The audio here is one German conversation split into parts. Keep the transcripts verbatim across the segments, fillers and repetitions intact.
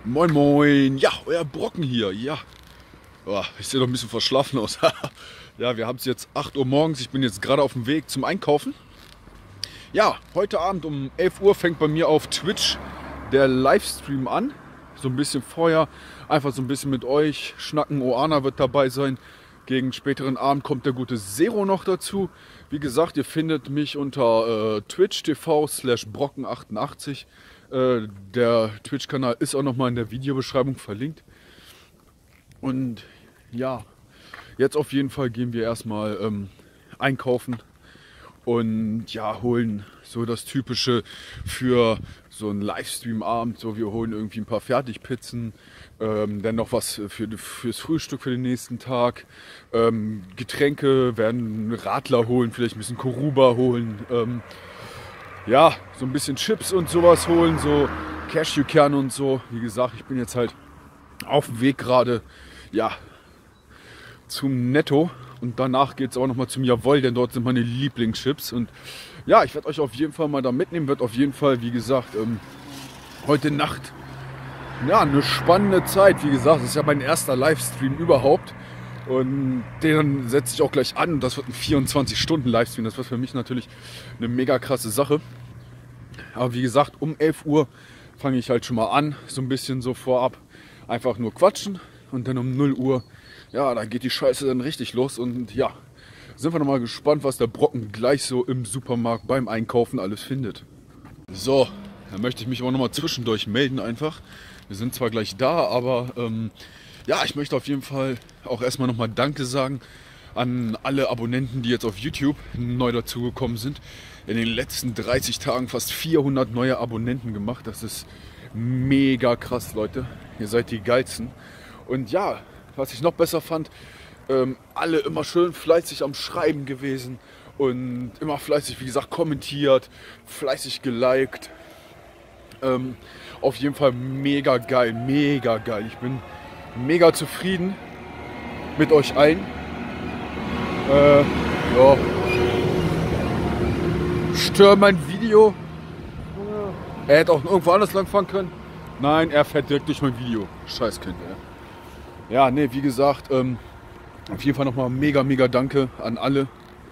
Moin Moin, ja, euer Brocken hier, ja. Oh, ich sehe doch ein bisschen verschlafen aus. Ja, wir haben es jetzt acht Uhr morgens, ich bin jetzt gerade auf dem Weg zum Einkaufen. Ja, heute Abend um elf Uhr fängt bei mir auf Twitch der Livestream an. So ein bisschen vorher, einfach so ein bisschen mit euch schnacken. Oana wird dabei sein. Gegen späteren Abend kommt der gute Zero noch dazu. Wie gesagt, ihr findet mich unter äh, twitch punkt tv slash brocken achtundachtzig. Äh, der Twitch-Kanal ist auch nochmal in der Videobeschreibung verlinkt. Und ja, jetzt auf jeden Fall gehen wir erstmal ähm, einkaufen und ja, holen so das Typische für so einen Livestream-Abend. So, wir holen irgendwie ein paar Fertigpizzen, ähm, dann noch was für, fürs Frühstück für den nächsten Tag. Ähm, Getränke, werden einen Radler holen, vielleicht ein bisschen Koruba holen. Ähm, ja, so ein bisschen Chips und sowas holen, so Cashewkerne und so. Wie gesagt, ich bin jetzt halt auf dem Weg gerade, ja, zum Netto. Und danach geht es auch nochmal zum Jawohl, denn dort sind meine Lieblingschips. Und ja, ich werde euch auf jeden Fall mal da mitnehmen. Wird auf jeden Fall, wie gesagt, ähm, heute Nacht ja, eine spannende Zeit. Wie gesagt, das ist ja mein erster Livestream überhaupt. Und den setze ich auch gleich an. Und das wird ein vierundzwanzig Stunden Livestream. Das wird für mich natürlich eine mega krasse Sache. Aber wie gesagt, um elf Uhr fange ich halt schon mal an. So ein bisschen so vorab. Einfach nur quatschen. Und dann um null Uhr, ja, dann geht die Scheiße dann richtig los. Und ja, sind wir noch mal gespannt, was der Brocken gleich so im Supermarkt beim Einkaufen alles findet. So, dann möchte ich mich aber noch mal zwischendurch melden einfach. Wir sind zwar gleich da, aber ähm, ja, ich möchte auf jeden Fall auch erstmal noch mal Danke sagen an alle Abonnenten, die jetzt auf YouTube neu dazugekommen sind. In den letzten dreißig Tagen fast vierhundert neue Abonnenten gemacht. Das ist mega krass, Leute. Ihr seid die Geilsten. Und ja, was ich noch besser fand, ähm, alle immer schön fleißig am Schreiben gewesen und immer fleißig, wie gesagt, kommentiert, fleißig geliked. Ähm, auf jeden Fall mega geil, mega geil. Ich bin mega zufrieden mit euch allen. Äh, ja. Stör mein Video. Er hätte auch irgendwo anders lang fahren können. Nein, er fährt direkt durch mein Video. Scheißkind, ey. Ja, nee, wie gesagt, ähm, auf jeden Fall nochmal mega, mega Danke an alle,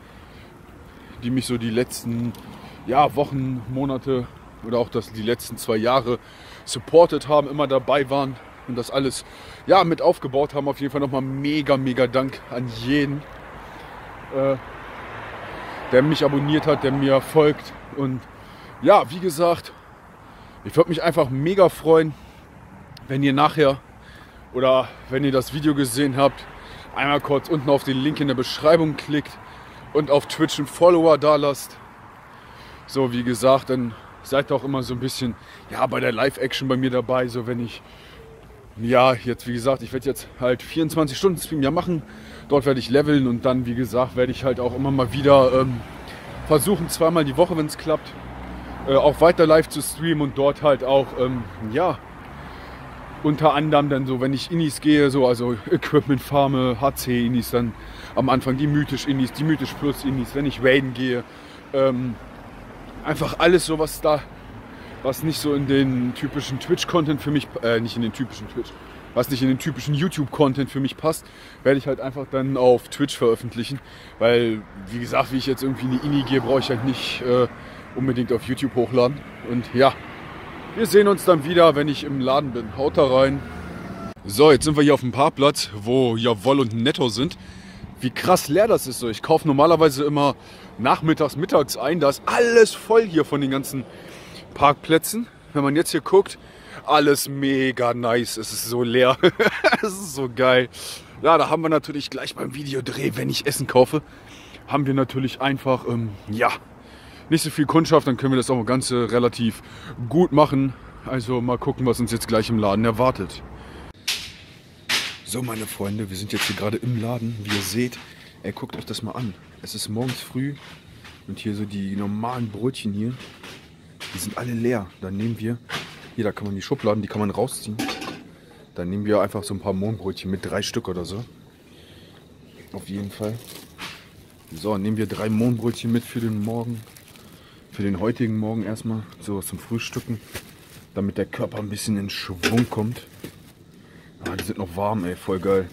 die mich so die letzten ja, Wochen, Monate oder auch das, die letzten zwei Jahre supportet haben, immer dabei waren und das alles ja, mit aufgebaut haben. Auf jeden Fall nochmal mega, mega Dank an jeden, äh, der mich abonniert hat, der mir folgt. Und ja, wie gesagt, ich würde mich einfach mega freuen, wenn ihr nachher oder wenn ihr das Video gesehen habt, einmal kurz unten auf den Link in der Beschreibung klickt und auf Twitch einen Follower da lasst. So, wie gesagt, dann seid ihr auch immer so ein bisschen ja, bei der Live-Action bei mir dabei. So, wenn ich, ja, jetzt wie gesagt, ich werde jetzt halt vierundzwanzig Stunden Stream ja machen. Dort werde ich leveln und dann, wie gesagt, werde ich halt auch immer mal wieder ähm, versuchen, zweimal die Woche, wenn es klappt, äh, auch weiter live zu streamen und dort halt auch, ähm, ja, unter anderem dann so, wenn ich Inis gehe, so also Equipment farme, H C Inis, dann am Anfang die mythisch Inis, die mythisch Plus Inis, wenn ich raiden gehe, ähm, einfach alles so, was da, was nicht so in den typischen Twitch-Content für mich, äh, nicht in den typischen Twitch, was nicht in den typischen YouTube-Content für mich passt, werde ich halt einfach dann auf Twitch veröffentlichen, weil, wie gesagt, wie ich jetzt irgendwie in die Ini gehe, brauche ich halt nicht äh, unbedingt auf YouTube hochladen und ja. Wir sehen uns dann wieder, wenn ich im Laden bin. Haut da rein. So, jetzt sind wir hier auf dem Parkplatz, wo Jawohl und Netto sind. Wie krass leer das ist. So, ich kaufe normalerweise immer nachmittags, mittags ein. Da ist alles voll hier von den ganzen Parkplätzen. Wenn man jetzt hier guckt, alles mega nice. Es ist so leer. Es ist so geil. Ja, da haben wir natürlich gleich beim Videodreh, wenn ich Essen kaufe, haben wir natürlich einfach, ähm, ja... nicht so viel Kundschaft, dann können wir das auch Ganze relativ gut machen. Also mal gucken, was uns jetzt gleich im Laden erwartet. So, meine Freunde, wir sind jetzt hier gerade im Laden. Wie ihr seht, ey, guckt euch das mal an. Es ist morgens früh und hier so die normalen Brötchen hier, die sind alle leer. Dann nehmen wir, hier, da kann man die Schubladen, die kann man rausziehen. Dann nehmen wir einfach so ein paar Mohnbrötchen mit, drei Stück oder so. Auf jeden Fall. So, nehmen wir drei Mohnbrötchen mit für den Morgen. Für den heutigen Morgen erstmal, so zum Frühstücken. damit der Körper ein bisschen in Schwung kommt. Ah, die sind noch warm, ey, voll geil.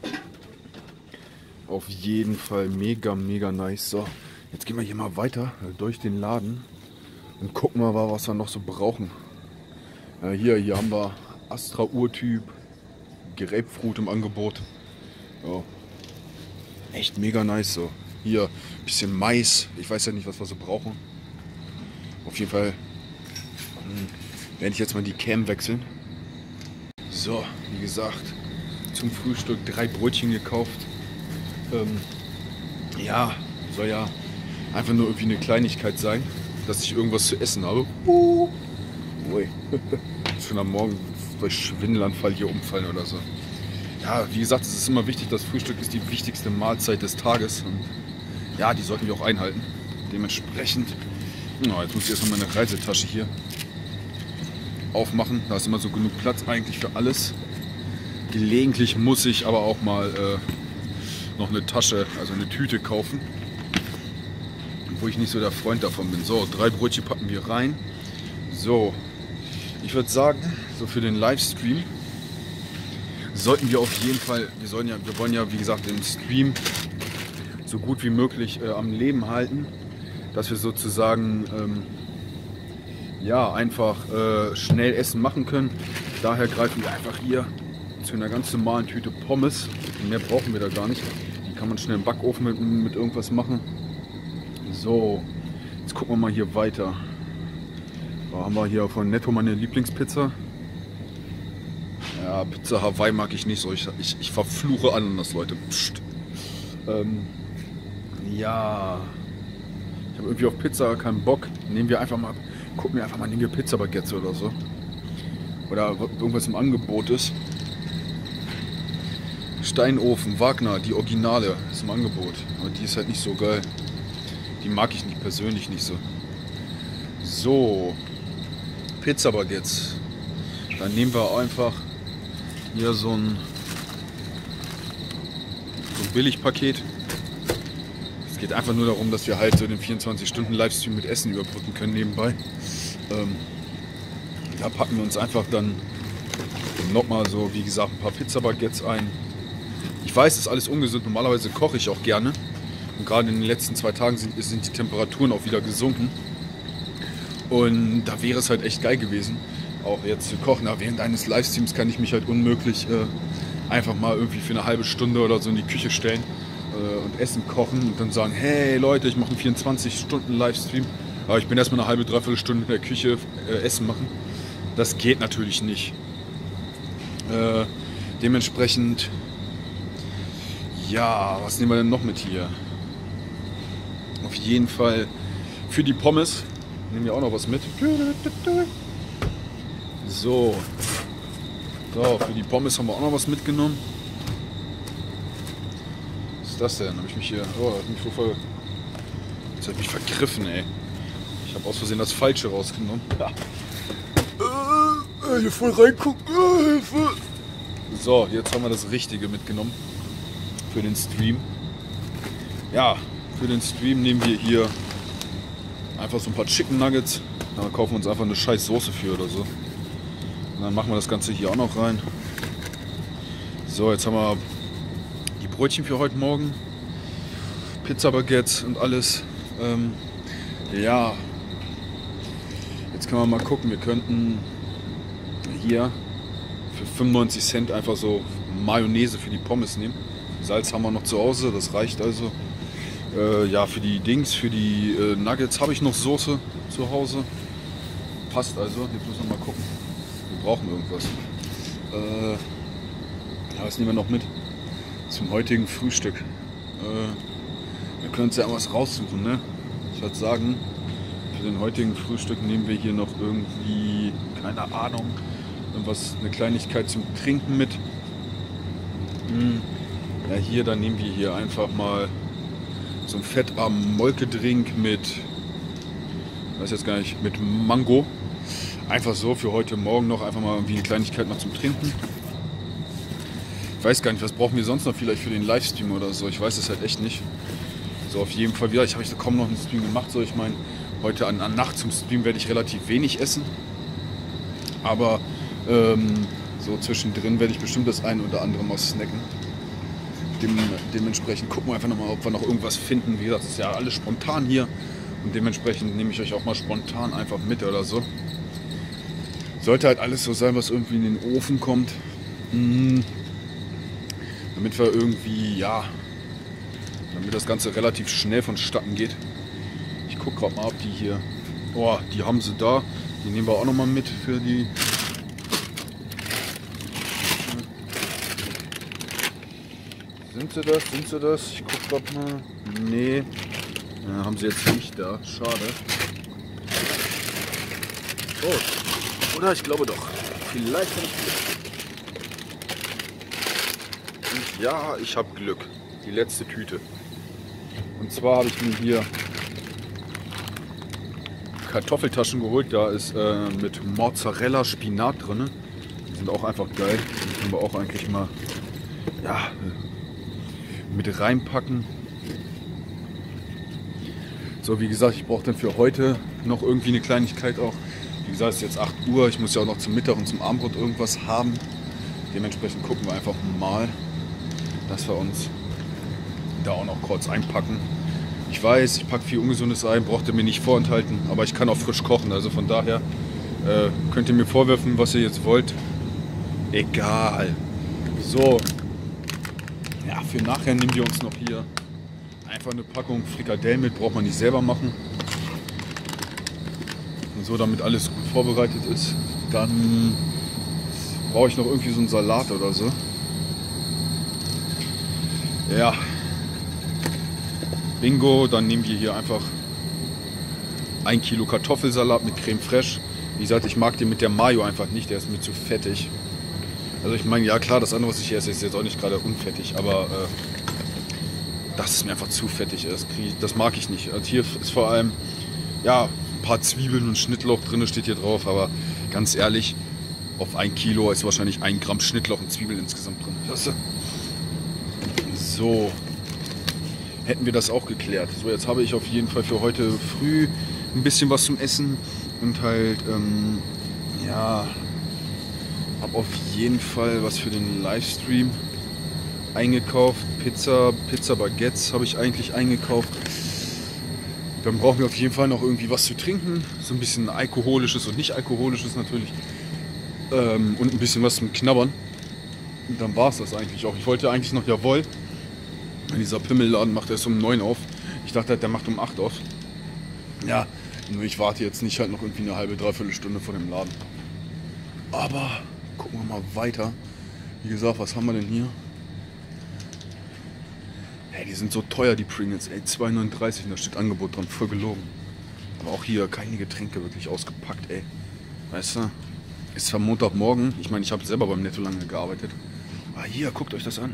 Auf jeden Fall mega, mega nice. So, jetzt gehen wir hier mal weiter durch den Laden und gucken mal, was wir noch so brauchen. Ja, hier, hier haben wir Astra Urtyp, Grapefruit im Angebot. Ja. Echt mega nice so. Hier ein bisschen Mais. Ich weiß ja nicht, was wir so brauchen. Auf jeden Fall hm, werde ich jetzt mal die Cam wechseln. So, wie gesagt, zum Frühstück drei Brötchen gekauft. Ähm, ja, soll ja einfach nur irgendwie eine Kleinigkeit sein, dass ich irgendwas zu essen habe. Uh. Ui. Schon am Morgen durch Schwindelanfall hier umfallen oder so. Ja, wie gesagt, es ist immer wichtig, das Frühstück ist die wichtigste Mahlzeit des Tages. Und ja, die sollten wir auch einhalten. Dementsprechend, oh, jetzt muss ich erstmal meine Reisetasche hier aufmachen. Da ist immer so genug Platz eigentlich für alles. Gelegentlich muss ich aber auch mal äh, noch eine Tasche, also eine Tüte kaufen. Wo ich nicht so der Freund davon bin. So, drei Brötchen packen wir rein. So, ich würde sagen, so für den Livestream sollten wir auf jeden Fall, wir, sollen ja, wir wollen ja wie gesagt den Stream so gut wie möglich äh, am Leben halten, dass wir sozusagen ähm, ja, einfach äh, schnell Essen machen können. Daher greifen wir einfach hier zu einer ganz normalen Tüte Pommes. Mehr brauchen wir da gar nicht. Die kann man schnell im Backofen mit, mit irgendwas machen. So, jetzt gucken wir mal hier weiter. Da haben wir hier von Netto meine Lieblingspizza. Ja, Pizza Hawaii mag ich nicht so. Ich, ich, ich verfluche Ananas, Leute. Psst. Ähm, ja. Ich habe irgendwie auf Pizza keinen Bock. Nehmen wir einfach mal, gucken wir einfach mal, nehmen wir Pizza Baguettes oder so. Oder irgendwas im Angebot ist. Steinofen, Wagner, die Originale ist im Angebot. Aber die ist halt nicht so geil. Die mag ich nicht persönlich nicht so. So. Pizza Baguettes. Dann nehmen wir einfach hier so ein, so ein Billigpaket. Es geht einfach nur darum, dass wir halt so den vierundzwanzig Stunden Livestream mit Essen überbrücken können nebenbei. Ähm, da packen wir uns einfach dann nochmal so, wie gesagt, ein paar Pizza Baguettes ein. Ich weiß, das ist alles ungesund. Normalerweise koche ich auch gerne. Und gerade in den letzten zwei Tagen sind, sind die Temperaturen auch wieder gesunken. Und da wäre es halt echt geil gewesen, auch jetzt zu kochen. Aber während eines Livestreams kann ich mich halt unmöglich äh, einfach mal irgendwie für eine halbe Stunde oder so in die Küche stellen äh, und Essen kochen und dann sagen, hey Leute, ich mache einen vierundzwanzig Stunden Livestream, aber ich bin erstmal eine halbe, dreiviertel Stunde in der Küche äh, Essen machen. Das geht natürlich nicht. Äh, dementsprechend, ja, was nehmen wir denn noch mit hier? Auf jeden Fall für die Pommes nehmen wir auch noch was mit. So. So, für die Pommes haben wir auch noch was mitgenommen. Was ist das denn? Habe ich mich hier. Oh, hat mich voll. Jetzt habe ich mich vergriffen, ey. Ich habe aus Versehen das Falsche rausgenommen. Ja. Äh, hier voll reingucken. Äh, Hilfe. So, jetzt haben wir das Richtige mitgenommen. Für den Stream. Ja, für den Stream nehmen wir hier einfach so ein paar Chicken Nuggets. Da kaufen wir uns einfach eine scheiß Soße für oder so. Und dann machen wir das Ganze hier auch noch rein. So, jetzt haben wir die Brötchen für heute Morgen. Pizza Baguettes und alles. Ähm, ja. Jetzt können wir mal gucken. Wir könnten hier für fünfundneunzig Cent einfach so Mayonnaise für die Pommes nehmen. Salz haben wir noch zu Hause, das reicht also. Äh, ja, für die Dings, für die äh, Nuggets habe ich noch Soße zu Hause. Passt also. Jetzt müssen wir mal gucken. Wir brauchen irgendwas. Äh, ja, was nehmen wir noch mit? Zum heutigen Frühstück. Äh, wir können uns ja was raussuchen, ne? Ich würde sagen, für den heutigen Frühstück nehmen wir hier noch irgendwie, keine Ahnung, irgendwas, eine Kleinigkeit zum Trinken mit. Hm. Ja, hier, dann nehmen wir hier einfach mal so einen fettarmen Molkedrink mit, weiß jetzt gar nicht, mit Mango. Einfach so für heute Morgen noch, einfach mal irgendwie eine Kleinigkeit noch zum Trinken. Ich weiß gar nicht, was brauchen wir sonst noch vielleicht für den Livestream oder so. Ich weiß es halt echt nicht. So, auf jeden Fall wieder. Ich habe ich kaum noch einen Stream gemacht. So, ich meine, heute an, an Nacht zum Stream werde ich relativ wenig essen. Aber ähm, so zwischendrin werde ich bestimmt das ein oder andere mal snacken. Dem, dementsprechend gucken wir einfach nochmal, ob wir noch irgendwas finden. Wie gesagt, es ist ja alles spontan hier. Und dementsprechend nehme ich euch auch mal spontan einfach mit oder so. Sollte halt alles so sein, was irgendwie in den Ofen kommt. Mhm. Damit wir irgendwie, ja, damit das Ganze relativ schnell vonstatten geht. Ich gucke gerade mal, ob die hier, oh, die haben sie da. Die nehmen wir auch nochmal mit für die. Sind sie das? Sind sie das? Ich guck grad mal. Nee. Ja, haben sie jetzt nicht da. Schade. Oh. Oder ich glaube doch. Vielleicht habe ich Glück. Und ja, ich habe Glück. Die letzte Tüte. Und zwar habe ich mir hier Kartoffeltaschen geholt. Da ist äh, mit Mozzarella Spinat drin. Die sind auch einfach geil. Die können wir auch eigentlich mal, ja, mit reinpacken. So, wie gesagt, ich brauche dann für heute noch irgendwie eine Kleinigkeit auch. Wie gesagt, es ist jetzt acht Uhr. Ich muss ja auch noch zum Mittag und zum Abendbrot irgendwas haben. Dementsprechend gucken wir einfach mal, dass wir uns da auch noch kurz einpacken. Ich weiß, ich packe viel Ungesundes ein, braucht ihr mir nicht vorenthalten, aber ich kann auch frisch kochen. Also von daher äh, könnt ihr mir vorwerfen, was ihr jetzt wollt. Egal. So. Ja, für nachher nehmen wir uns noch hier einfach eine Packung Frikadellen mit, braucht man nicht selber machen. Und so, damit alles gut vorbereitet ist. Dann brauche ich noch irgendwie so einen Salat oder so. Ja. Bingo, dann nehmen wir hier einfach ein Kilo Kartoffelsalat mit Creme Fraiche. Wie gesagt, ich mag den mit der Mayo einfach nicht, der ist mir zu fettig. Also ich meine, ja klar, das andere, was ich esse, ist jetzt auch nicht gerade unfettig, aber äh, das ist mir einfach zu fettig. Das, ich, das mag ich nicht. Also hier ist vor allem, ja, ein paar Zwiebeln und Schnittlauch drin, steht hier drauf, aber ganz ehrlich, auf ein Kilo ist wahrscheinlich ein Gramm Schnittlauch und Zwiebeln insgesamt drin. Das, so, hätten wir das auch geklärt. So, jetzt habe ich auf jeden Fall für heute früh ein bisschen was zum Essen und halt, ähm, ja... habe auf jeden Fall was für den Livestream eingekauft. Pizza, Pizza Baguettes habe ich eigentlich eingekauft. Dann brauchen wir auf jeden Fall noch irgendwie was zu trinken. So ein bisschen alkoholisches und nicht alkoholisches natürlich. Ähm, und ein bisschen was zum Knabbern. Und dann war es das eigentlich auch. Ich wollte eigentlich noch Jawohl. Dieser Pimmelladen macht erst um neun auf. Ich dachte halt, der macht um acht auf. Ja, nur ich warte jetzt nicht halt noch irgendwie eine halbe, dreiviertel Stunde vor dem Laden. Aber gucken wir mal weiter. Wie gesagt, was haben wir denn hier? Hey, die sind so teuer, die Pringles. Ey, zwei neununddreißig, da steht Angebot dran. Voll gelogen. Aber auch hier keine Getränke wirklich ausgepackt, ey. Weißt du? Ist zwar Montagmorgen. Ich meine, ich habe selber beim Netto lange gearbeitet. Aber hier, guckt euch das an.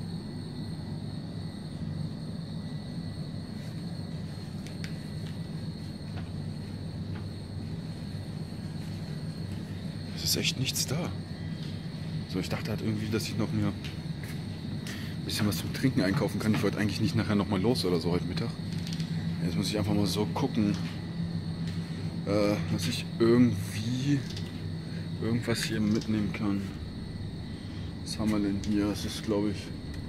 Es ist echt nichts da. So, ich dachte halt irgendwie, dass ich noch mir ein bisschen was zum Trinken einkaufen kann. Ich wollte eigentlich nicht nachher nochmal los oder so heute Mittag. Jetzt muss ich einfach mal so gucken, äh, dass ich irgendwie irgendwas hier mitnehmen kann. Was haben wir denn hier? Das ist, glaube ich,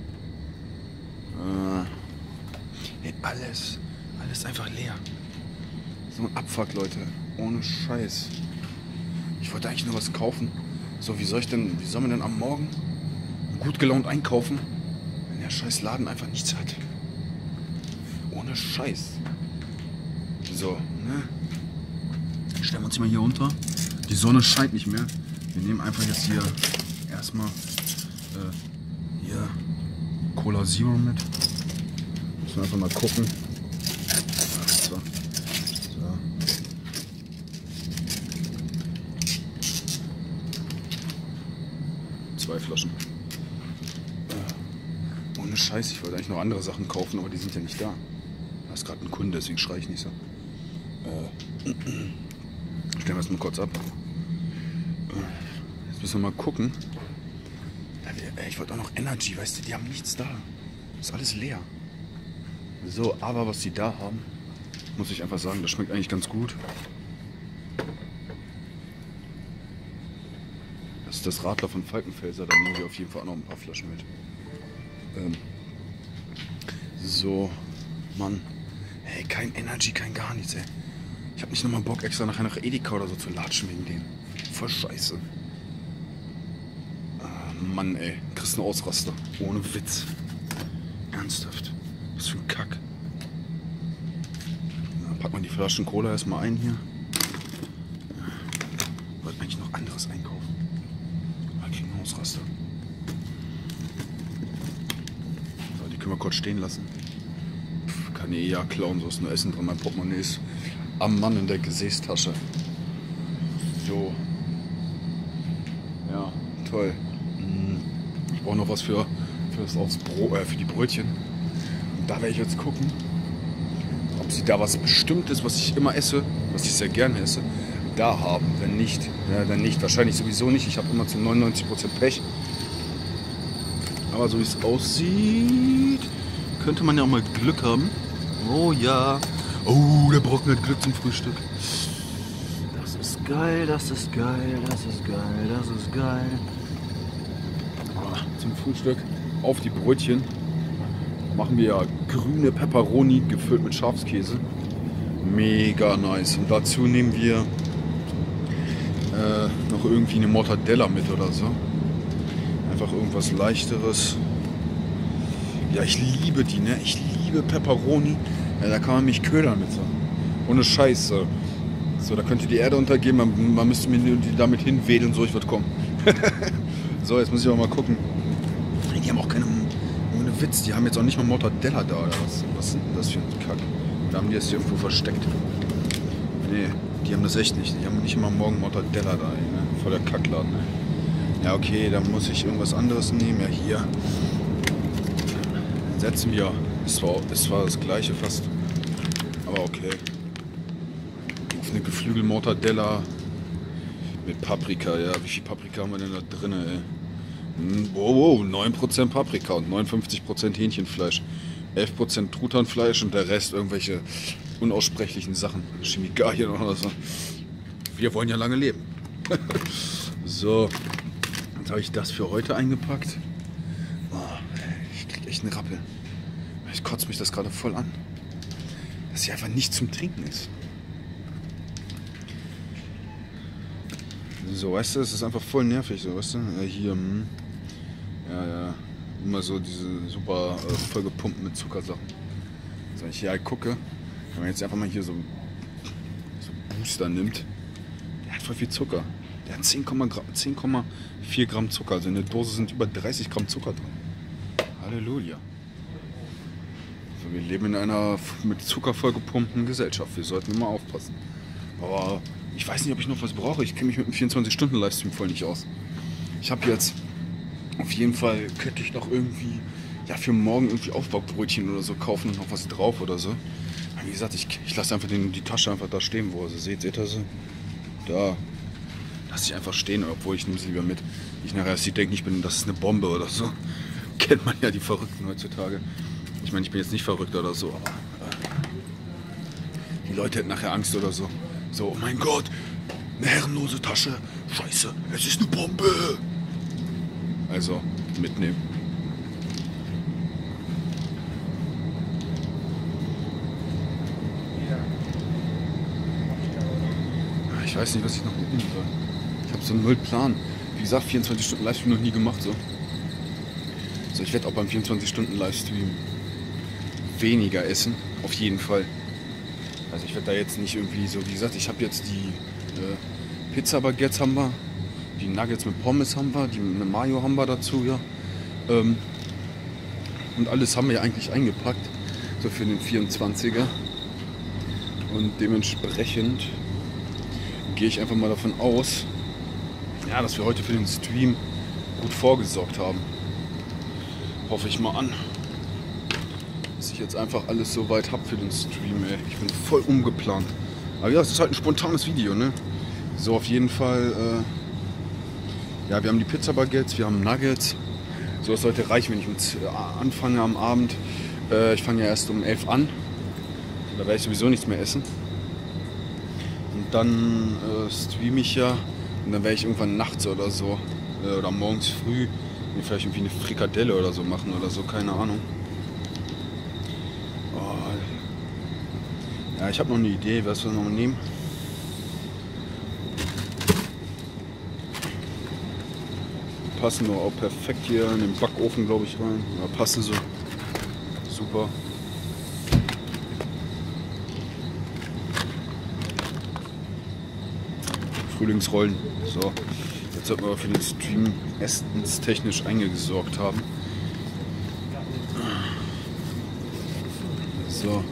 äh, hey, alles, alles einfach leer. So ein Abfuck, Leute. Ohne Scheiß. Ich wollte eigentlich nur was kaufen. So, wie soll ich denn, wie soll man denn am Morgen gut gelaunt einkaufen, wenn der scheiß Laden einfach nichts hat? Ohne Scheiß. So, ne? Stellen wir uns mal hier unter. Die Sonne scheint nicht mehr. Wir nehmen einfach jetzt hier erstmal äh, hier Cola Zero mit. Müssen wir einfach mal gucken. So. So. Zwei Flaschen. Äh, ohne Scheiß, ich wollte eigentlich noch andere Sachen kaufen, aber die sind ja nicht da. Da ist gerade ein Kunde, deswegen schreie ich nicht so. Äh, stellen wir es mal kurz ab. Äh, jetzt müssen wir mal gucken. Ich wollte auch noch Energy, weißt du, die haben nichts da. Ist alles leer. So, aber was die da haben, muss ich einfach sagen, das schmeckt eigentlich ganz gut. ist das Radler von Falkenfelser, da nehmen wir auf jeden Fall auch noch ein paar Flaschen mit. Ähm, so, Mann. Hey, kein Energy, kein gar nichts, ey. Ich hab nicht nochmal Bock, extra nachher nach Edeka oder so zu latschen wegen denen. Voll scheiße. Ah, Mann, ey. Kriegst einen Ausraster. Ohne Witz. Ernsthaft. Was für ein Kack. Ja, packt man die Flaschen Cola erstmal ein hier. Ich wollte eigentlich noch anderes einkaufen. Aber ich krieg einen Ausraster. So, die können wir kurz stehen lassen. Pff, kann ich eh ja klauen, so ist nur Essen drin. Mein Portemonnaie ist am Mann in der Gesäßtasche. So. Ja, toll. Ich brauche noch was für, für, das aufs Brot, äh, für die Brötchen. Und da werde ich jetzt gucken, ob sie da was Bestimmtes, was ich immer esse, was ich sehr gerne esse, da haben. Wenn nicht, ja, dann nicht. Wahrscheinlich sowieso nicht. Ich habe immer zu neunundneunzig Prozent Pech. Aber so wie es aussieht, könnte man ja auch mal Glück haben. Oh ja. Oh, der Brocken hat Glück zum Frühstück. Das ist geil, das ist geil, das ist geil, das ist geil. Zum Frühstück auf die Brötchen machen wir ja grüne Peperoni gefüllt mit Schafskäse. Mega nice. Und dazu nehmen wir äh, noch irgendwie eine Mortadella mit oder so. Einfach irgendwas Leichteres. Ja, ich liebe die, ne? Ich liebe Peperoni. Ja, da kann man mich ködern mit so. Ohne Scheiße. So, da könnte die Erde untergehen, man, man müsste mir damit hinwedeln, so ich würde kommen. So, jetzt muss ich auch mal gucken. Die haben auch keine, ohne Witz, die haben jetzt auch nicht mal Mortadella da, oder was? Was ist denn das für ein Kack? Da haben die das hier irgendwo versteckt. Nee, die haben das echt nicht. Die haben nicht mal morgen Mortadella da, ey, ne? Voll der Kackladen, ne? Ja, okay, dann muss ich irgendwas anderes nehmen. Ja, hier. Setzen wir. Es war, es war das gleiche fast. Aber okay. Auf eine Geflügel-Mortadella mit Paprika, ja. Wie viel Paprika haben wir denn da drin, ey? Wow, wow, neun Prozent Paprika und neunundfünfzig Prozent Hähnchenfleisch. elf Prozent Truthahnfleisch und der Rest irgendwelche unaussprechlichen Sachen. Chemikalien oder so. Wir wollen ja lange leben. So, jetzt habe ich das für heute eingepackt. Oh, ich krieg echt einen Rappel. Ich kotze mich das gerade voll an. Dass hier einfach nicht zum Trinken ist. So, weißt du, es ist einfach voll nervig, so, weißt du? Ja, hier, hm. Ja, ja. Immer so diese super äh, vollgepumpt mit Zuckersachen. So, wenn ich hier halt gucke, wenn man jetzt einfach mal hier so, so Booster nimmt, der hat voll viel Zucker. Der hat zehn Komma vier Gramm Zucker. Also in der Dose sind über dreißig Gramm Zucker drin. Halleluja. So, wir leben in einer mit Zucker vollgepumpten Gesellschaft. Wir sollten immer aufpassen. Aber ich weiß nicht, ob ich noch was brauche. Ich kenne mich mit einem vierundzwanzig-Stunden-Livestream voll nicht aus. Ich habe jetzt auf jeden Fall, könnte ich noch irgendwie, ja, für morgen irgendwie Aufbackbrötchen oder so kaufen und noch was drauf oder so. Aber wie gesagt, ich, ich lasse einfach den, die Tasche einfach da stehen, wo ihr sie seht. Seht ihr sie? Da. Lasse ich einfach stehen, obwohl ich nehme sie lieber mit. Ich nachher, dass sie denken, ich bin, das ist eine Bombe oder so. Kennt man ja die Verrückten heutzutage. Ich meine, ich bin jetzt nicht verrückt oder so, aber äh, die Leute hätten nachher Angst oder so. So, oh mein Gott, eine herrenlose Tasche. Scheiße, es ist eine Bombe. Also, mitnehmen. Ich weiß nicht, was ich noch mitnehmen soll. Ich habe so einen null Plan. Wie gesagt, vierundzwanzig Stunden Livestream noch nie gemacht. So, so ich werde auch beim vierundzwanzig Stunden Livestream weniger essen. Auf jeden Fall. Also ich werde da jetzt nicht irgendwie so, wie gesagt, ich habe jetzt die äh, Pizza-Baguettes haben wir, die Nuggets mit Pommes haben wir, die mit Mayo haben wir dazu, ja. Ähm, und alles haben wir ja eigentlich eingepackt, so für den vierundzwanziger. Und dementsprechend gehe ich einfach mal davon aus, ja, dass wir heute für den Stream gut vorgesorgt haben. Hoffe ich mal an. Dass ich jetzt einfach alles so weit habe für den Stream, ey. Ich bin voll umgeplant. Aber ja, es ist halt ein spontanes Video, ne? So, auf jeden Fall, äh, ja, wir haben die Pizza-Baguettes, wir haben Nuggets. So, es sollte reichen, wenn ich mit, äh, anfange am Abend. Äh, ich fange ja erst um elf an. Da werde ich sowieso nichts mehr essen. Und dann äh, streame ich ja. Und dann werde ich irgendwann nachts oder so Äh, oder morgens früh mir vielleicht irgendwie eine Frikadelle oder so machen oder so, keine Ahnung. Oh. Ja, ich habe noch eine Idee, was wir noch nehmen. Passen doch auch perfekt hier in den Backofen, glaube ich, rein. Ja, passen so. Super. Frühlingsrollen. So, jetzt sollten wir für den Stream essenstechnisch eingesorgt haben. So.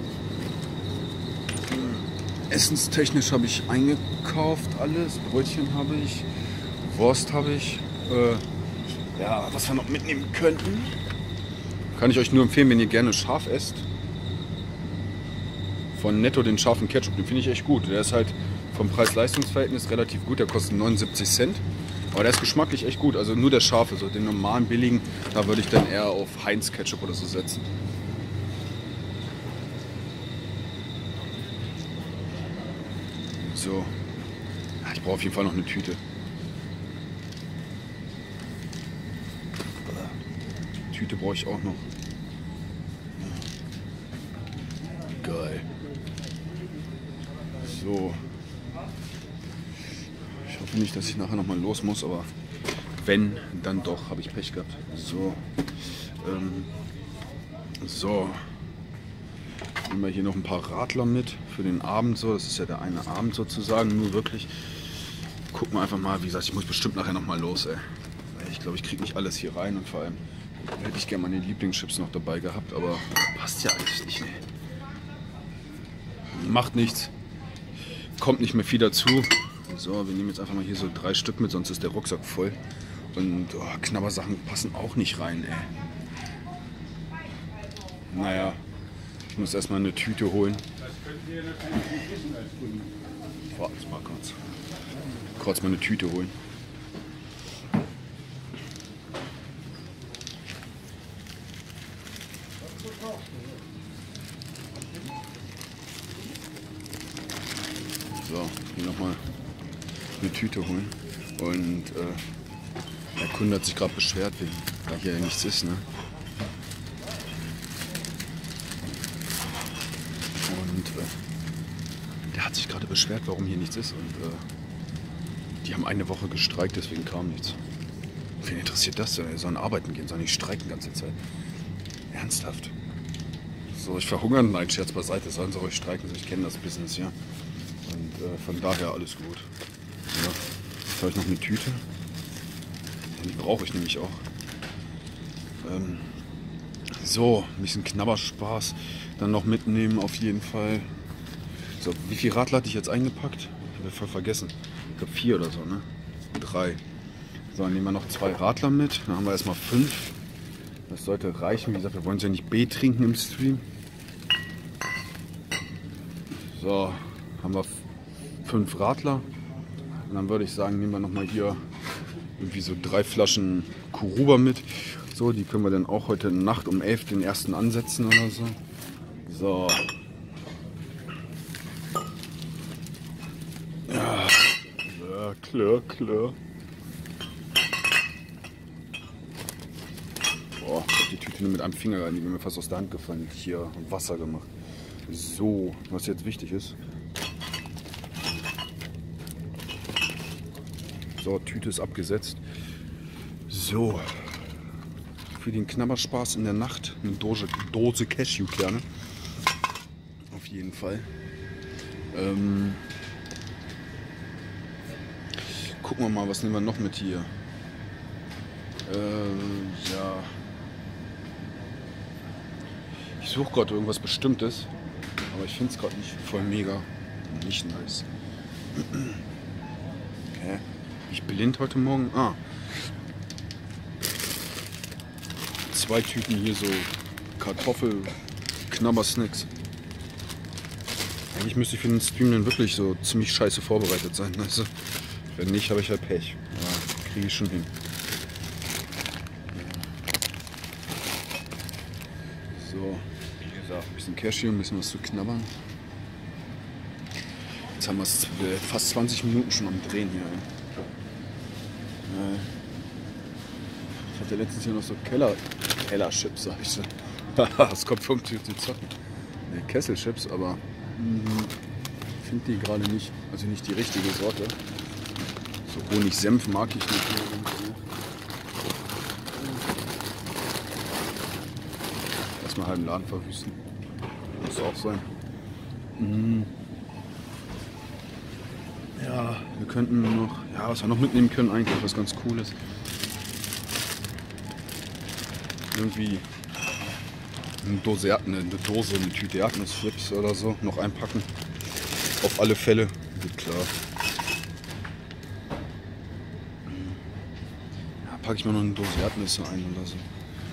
Essenstechnisch habe ich eingekauft alles. Brötchen habe ich. Wurst habe ich. Äh, ja, was wir noch mitnehmen könnten. Kann ich euch nur empfehlen, wenn ihr gerne scharf esst. Von Netto den scharfen Ketchup. Den finde ich echt gut. Der ist halt vom Preis-Leistungs-Verhältnis relativ gut. Der kostet neunundsiebzig Cent. Aber der ist geschmacklich echt gut. Also nur der scharfe. So den normalen billigen, da würde ich dann eher auf Heinz Ketchup oder so setzen. So. Ja, ich brauche auf jeden Fall noch eine Tüte. Tüte brauche ich auch noch. Geil. So. Ich hoffe nicht, dass ich nachher noch mal los muss, aber wenn, dann doch, habe ich Pech gehabt. So. Ähm. So. Nehmen wir hier noch ein paar Radler mit für den Abend. So, das ist ja der eine Abend sozusagen. Nur wirklich. Gucken wir einfach mal. Wie gesagt, ich muss bestimmt nachher noch mal los, ey. Ich glaube, ich kriege nicht alles hier rein und vor allem hätte ich gerne meine Lieblingschips noch dabei gehabt, aber passt ja alles nicht, ey. Macht nichts. Kommt nicht mehr viel dazu. So, wir nehmen jetzt einfach mal hier so drei Stück mit, sonst ist der Rucksack voll. Und oh, Knabbersachen passen auch nicht rein, ey. Naja, ich muss erstmal eine Tüte holen. Warte mal kurz. Kurz mal eine Tüte holen. So, hier nochmal eine Tüte holen. Und äh, der Kunde hat sich gerade beschwert, wegen, da hier ja nichts ist, ne? Und äh, der hat sich gerade beschwert, warum hier nichts ist. Und äh, die haben eine Woche gestreikt, deswegen kam nichts. Wen interessiert das denn? Die sollen arbeiten gehen, sollen nicht streiken die ganze Zeit. Ernsthaft. Soll ich verhungern? Nein, Scherz beiseite. Sollen sie ruhig streiken, ich kenne das Business, ja. Und äh, von daher alles gut. Ja, jetzt habe ich noch eine Tüte. Die brauche ich nämlich auch. Ähm, so, ein bisschen Knabberspaß. Dann noch mitnehmen auf jeden Fall. So, wie viel Radler hatte ich jetzt eingepackt? Ich habe voll vergessen. Ich glaube vier oder so, ne? Drei. So, dann nehmen wir noch zwei Radler mit. Dann haben wir erstmal fünf. Das sollte reichen. Wie gesagt, wir wollen es ja nicht B trinken im Stream. So, haben wir fünf Radler. Und dann würde ich sagen, nehmen wir nochmal hier irgendwie so drei Flaschen Kuruba mit. So, die können wir dann auch heute Nacht um elf den ersten ansetzen oder so. So. Ja, ja klar, klar. Boah, ich habe die Tüte nur mit einem Finger rein, die mir fast aus der Hand gefallen. Hier Wasser gemacht. So, was jetzt wichtig ist. So, Tüte ist abgesetzt. So, für den Knabberspaß in der Nacht eine Dose, Dose Cashewkerne. Auf jeden Fall. Ähm, gucken wir mal, was nehmen wir noch mit hier. Äh, ja. Ich suche gerade irgendwas Bestimmtes, aber ich finde es gerade nicht voll mega. Nicht nice. Okay. Ich blind heute Morgen. Ah. Zwei Tüten hier so Kartoffel-Knabbersnacks. Eigentlich müsste ich für den Stream dann wirklich so ziemlich scheiße vorbereitet sein. Also, wenn nicht, habe ich halt Pech. Ja, kriege ich schon hin. So, wie gesagt, ein bisschen Cashew, ein bisschen was zu knabbern. Jetzt haben wir es fast zwanzig Minuten schon am Drehen hier. Ich hatte letztens hier noch so Keller, Kellerchips, sag ich so. Das kommt vom Tür zu zocken. Ne, Kesselchips, aber ich finde die gerade nicht, also nicht die richtige Sorte. So Honig-Senf mag ich nicht mehr. Erstmal halben Laden verwüsten. Muss auch sein. Mhm. Ja, wir könnten noch, ja, was wir noch mitnehmen können, eigentlich was ganz Cooles. Irgendwie eine Dose, eine, eine Dose, eine Tüte Erdnussflips oder so noch einpacken. Auf alle Fälle, geht klar. Ja, packe ich mal noch eine Dose Erdnüsse ein oder so.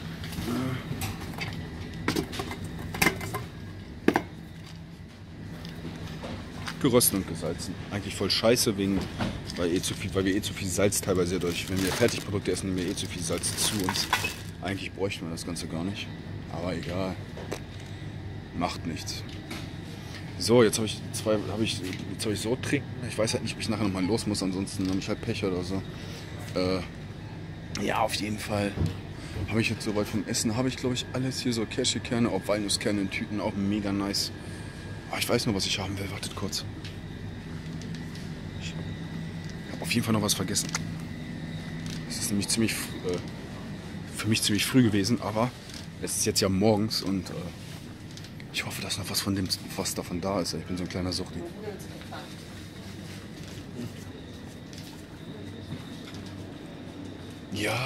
Geröstet und gesalzen. Eigentlich voll scheiße, wegen, weil, eh zu viel, weil wir eh zu viel Salz teilweise durch. Wenn wir Fertigprodukte essen, nehmen wir eh zu viel Salz zu uns. Eigentlich bräuchten wir das Ganze gar nicht. Aber egal. Macht nichts. So, jetzt habe ich zwei, habe ich, jetzt habe ich so trinken. Ich weiß halt nicht, ob ich nachher nochmal los muss, ansonsten habe ich halt Pech oder so. Äh, ja, auf jeden Fall habe ich jetzt soweit vom Essen, habe ich glaube ich alles hier so Cashewkerne, auch Walnusskerne in Tüten, auch mega nice. Aber ich weiß nur, was ich haben will. Wartet kurz. Ich habe auf jeden Fall noch was vergessen. Es ist nämlich ziemlich, äh, für mich ziemlich früh gewesen, aber es ist jetzt ja morgens und äh, ich hoffe, dass noch was von dem, was davon da ist. Ich bin so ein kleiner Suchti. Ja.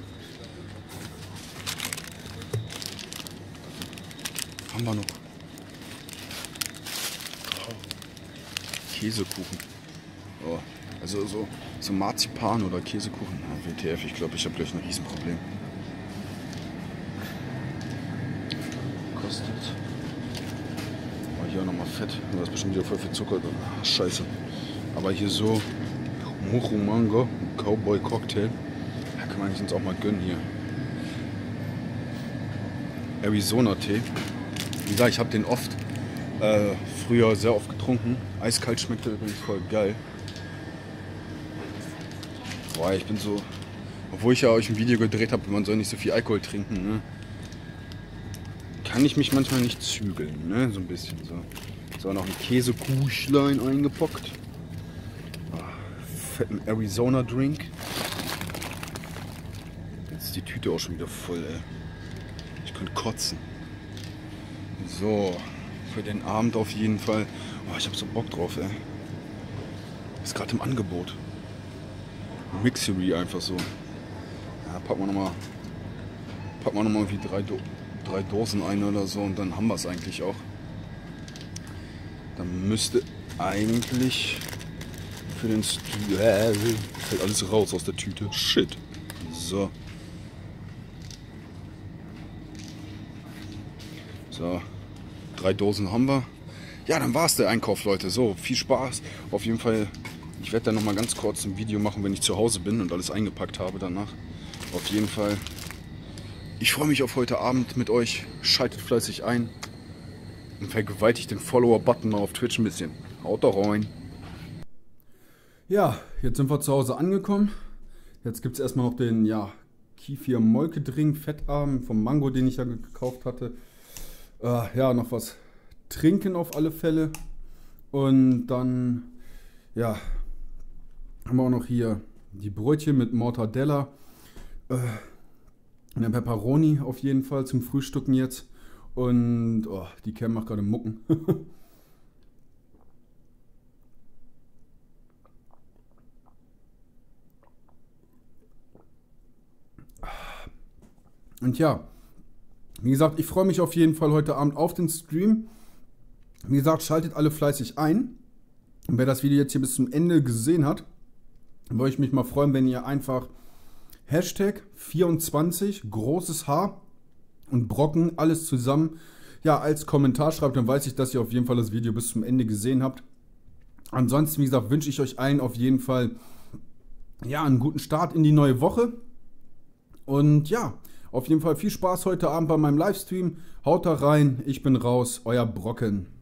Haben wir noch. Käsekuchen. Oh, also so, so Marzipan oder Käsekuchen. Ja, W T F, ich glaube, ich habe gleich ein Riesenproblem. Kostet. Oh, hier auch nochmal Fett. Da ist bestimmt wieder voll viel Zucker drin. Ach, scheiße. Aber hier so Muchumango, Cowboy Cocktail. Ja, kann man uns auch mal gönnen hier. Arizona Tee. Wie gesagt, ich habe den oft äh, früher sehr oft getrunken. Eiskalt schmeckt der übrigens voll geil. Boah, ich bin so... Obwohl ich ja euch ein Video gedreht habe, man soll nicht so viel Alkohol trinken, ne? Kann ich mich manchmal nicht zügeln, ne? So ein bisschen so. So, noch ein Käsekuchlein eingepockt. Fetten Arizona Drink. Jetzt ist die Tüte auch schon wieder voll, ey. Ich könnte kotzen. So, für den Abend auf jeden Fall. Oh, ich hab so Bock drauf, ey. Ist gerade im Angebot. Mixery einfach so. Ja, packen wir nochmal. Packen wir nochmal wie drei, Do drei Dosen ein oder so und dann haben wir es eigentlich auch. Dann müsste eigentlich für den St äh, fällt alles raus aus der Tüte. Shit. So. So. Drei Dosen haben wir. Ja, dann war es der Einkauf, Leute. So, viel Spaß. Auf jeden Fall, ich werde dann noch mal ganz kurz ein Video machen, wenn ich zu Hause bin und alles eingepackt habe danach. Auf jeden Fall. Ich freue mich auf heute Abend mit euch. Schaltet fleißig ein. Und vergewaltigt den Follower-Button mal auf Twitch ein bisschen. Haut da rein. Ja, jetzt sind wir zu Hause angekommen. Jetzt gibt es erstmal noch den, ja, Kefir Molke Drink, fettarm vom Mango, den ich ja gekauft hatte. Äh, ja, noch was trinken auf alle Fälle. Und dann, ja, haben wir auch noch hier die Brötchen mit Mortadella. Äh, eine Pepperoni auf jeden Fall zum Frühstücken jetzt. Und oh, die Cam macht gerade Mucken. Und ja, wie gesagt, ich freue mich auf jeden Fall heute Abend auf den Stream. Wie gesagt, schaltet alle fleißig ein. Und wer das Video jetzt hier bis zum Ende gesehen hat, würde ich mich mal freuen, wenn ihr einfach Hashtag vierundzwanzig, großes H und Brocken, alles zusammen, ja, als Kommentar schreibt. Dann weiß ich, dass ihr auf jeden Fall das Video bis zum Ende gesehen habt. Ansonsten, wie gesagt, wünsche ich euch allen auf jeden Fall, ja, einen guten Start in die neue Woche. Und ja, auf jeden Fall viel Spaß heute Abend bei meinem Livestream. Haut da rein, ich bin raus, euer Brocken.